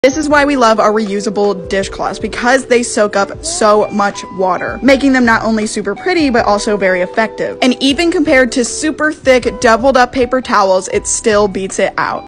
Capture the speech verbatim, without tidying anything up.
This is why we love our reusable dishcloths, because they soak up so much water, making them not only super pretty, but also very effective. And even compared to super thick, doubled up paper towels, it still beats it out.